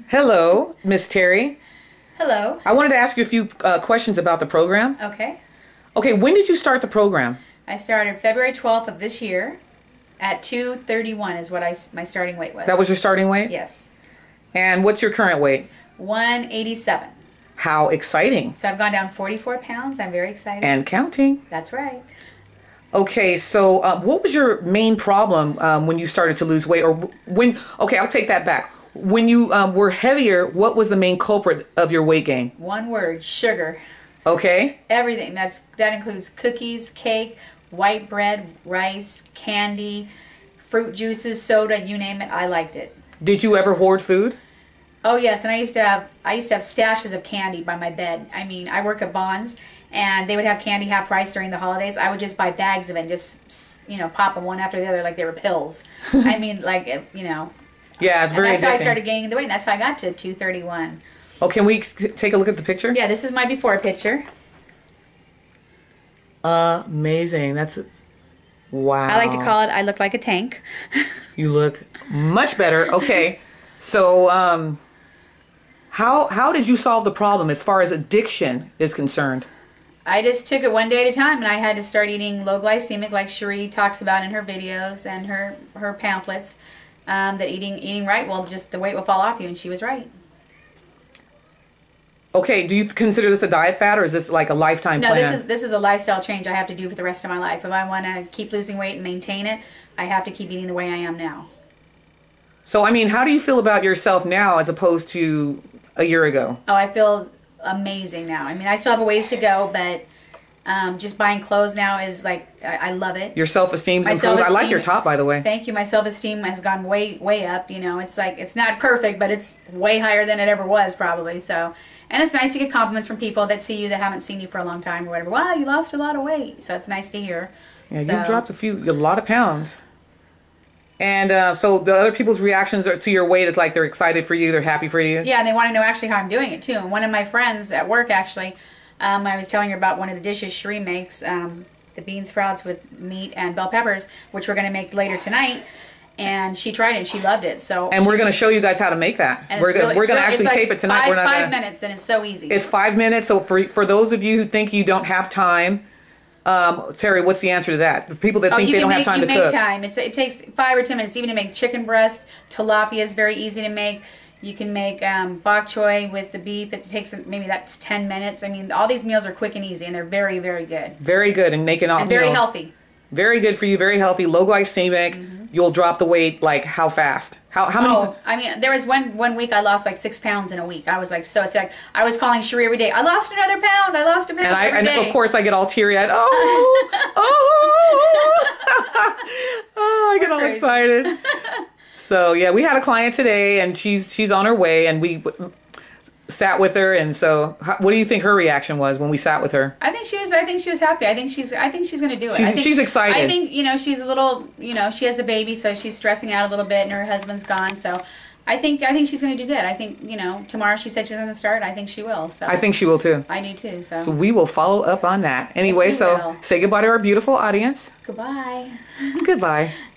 Hello, Miss Teri. Hello. I wanted to ask you a few questions about the program. Okay. Okay, when did you start the program? I started February 12th of this year at 231 is what my starting weight was. That was your starting weight? Yes. And what's your current weight? 187. How exciting. So I've gone down 44 pounds. I'm very excited. And counting. That's right. Okay, so what was your main problem when you started to lose weight? Or when, okay, I'll take that back. When you were heavier, what was the main culprit of your weight gain? One word, sugar. Okay. Everything. That includes cookies, cake, white bread, rice, candy, fruit juices, soda, you name it. I liked it. Did you ever hoard food? Oh yes, and I used to have stashes of candy by my bed. I mean, I work at Bonds, and they would have candy half price during the holidays. I would just buy bags of it and just, you know, pop them one after the other like they were pills. I mean, like, you know. Yeah, it's very addictive. That's how I addicting. started gaining the weight, and that's how I got to 231. Oh, can we take a look at the picture? Yeah, this is my before picture. Amazing. That's, wow. I like to call it, I look like a tank. You look much better. Okay, so how did you solve the problem as far as addiction is concerned? I just took it one day at a time, and I had to start eating low glycemic, like Cherie talks about in her videos and her pamphlets. That eating right, well, just the weight will fall off you, and she was right. Okay, do you consider this a diet fad, or is this like a lifetime plan? No, this is a lifestyle change I have to do for the rest of my life. If I want to keep losing weight and maintain it, I have to keep eating the way I am now. So, I mean, how do you feel about yourself now as opposed to a year ago? Oh, I feel amazing now. I mean, I still have a ways to go, but just buying clothes now is like, I love it. Your self-esteem's improved. I like your top, by the way. Thank you. My self-esteem has gone way up. You know, it's like, it's not perfect, but it's way higher than it ever was probably. So, and it's nice to get compliments from people that see you that haven't seen you for a long time or whatever. Wow, you lost a lot of weight. So it's nice to hear. Yeah, you dropped a lot of pounds. And so the other people's reactions to your weight is like they're excited for you, they're happy for you? Yeah, and they want to know actually how I'm doing it too. And one of my friends at work actually, I was telling her about one of the dishes Cherie makes, the bean sprouts with meat and bell peppers, which we're going to make later tonight. And she tried it and she loved it. So and we're going to show you guys how to make that. We're going to actually tape it tonight. It's 5 minutes and it's so easy. It's 5 minutes. So for those of you who think you don't have time, Teri, what's the answer to that? The people that think they don't have time to cook. You make time. It takes 5 or 10 minutes even to make chicken breast. Tilapia is very easy to make. You can make bok choy with the beef. It takes maybe that's 10 minutes. I mean, all these meals are quick and easy, and they're very, very good. Very good, and making all and very healthy. Very good for you. Very healthy. Low glycemic. Mm-hmm. You'll drop the weight like how fast? How many? Oh, I mean, there was one week I lost like 6 pounds in a week. I was like so sick. I was calling Cherie every day. I lost another pound. I lost a pound every day. And of course I get all teary-eyed. Oh, I get all excited. So yeah, we had a client today, and she's on her way, and we sat with her. And so, what do you think her reaction was when we sat with her? I think she was happy. I think she's going to do it. She's excited. I think she's a little she has the baby, so she's stressing out a little bit, and her husband's gone. So I think she's going to do good. I think tomorrow she said she's going to start. I think she will. So I think she will too. I do too. So we will follow up on that. Anyway, yes, we will. Say goodbye to our beautiful audience. Goodbye. Goodbye.